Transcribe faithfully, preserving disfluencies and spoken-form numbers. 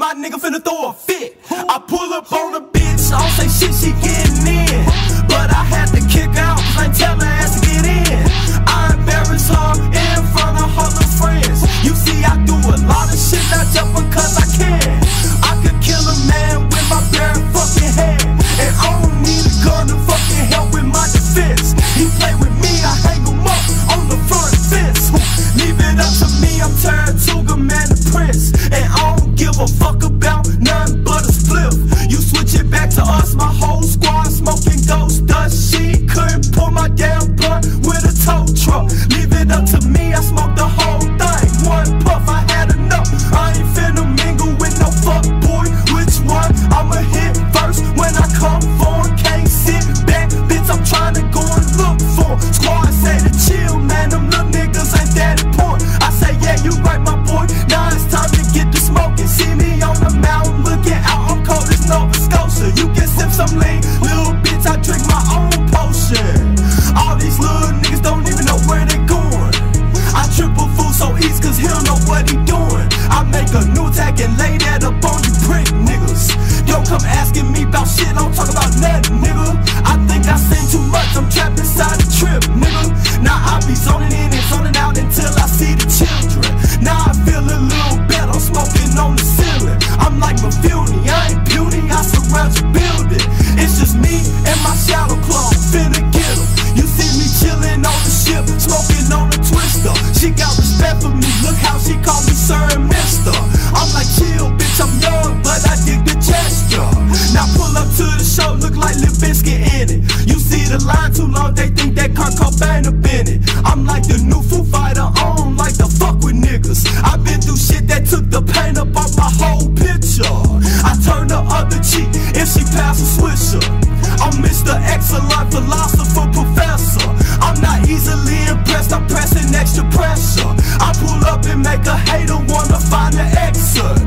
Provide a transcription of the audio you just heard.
my nigga finna throw a fit. I pull up on a bitch, I don't say shit, she getting in. But I had to kick out, cause I ain't tell her ass to get in. I embarrass her in front of her little friends. You see, I do a lot of shit, not just because I can. I could kill a man with my bare fucking hand. And I don't need a gun to fucking help with my defense. He play with me, I hang him up on the front fence. Leave it up to me, I'm Tarantula, man, the prince. And I don't give a fuck about nothing but a spliff. You switch it back to us, my whole squad smoking ghost dust. She couldn't pull my damn blunt with a tow truck. Leave it up to me, I smoked the whole thing. One puff, I had enough. I ain't finna mingle with no fuck boy. Which one? I'ma hit first when I come for him. Can't sit back, bitch, I'm trying to go and look for him. Squad say to chill, man, them little niggas ain't that important. I say, yeah, you right, my boy. Now it's time to get to smoking. See me on the mountain looking out, I'm cold as Nova Scotia. You can sip some lean, little bitch, I drink my own potion. All these little niggas don't even know where they going. I triple fool so east cause he don't know what he doing. I make a new tag and lay that up on you prick niggas. Don't come asking me about shit, don't talk about nothing, nigga. I think I seen too much, I'm trapped inside the trip, nigga. Now I be zoning in and zoning out until I see the children. Now I feel a little better, I'm smoking on the ceiling. I'm like Mafuni, I ain't puny, I surround your building. It's just me and my shadow clone, finna get em. You see me chillin' on the ship, smoking on the twister. She got respect for me, look how she call me sir and mister. I'm like chill, bitch, I'm young, but I dig the gesture. Now pull up to the show, look like Lil Biscuit in it. You see the line too long, they think that Kurt Cobain up in it. I'm like the new Foo Fighter, I don't like to fuck with niggas. I've been through shit that took the paint up off my whole picture. I turn the other cheek if she pass a swisher. I'm Mister Excellent Philosopher Professor. I'm not easily impressed, I'm pressing extra pressure. I pull up and make a hater wanna find the exit.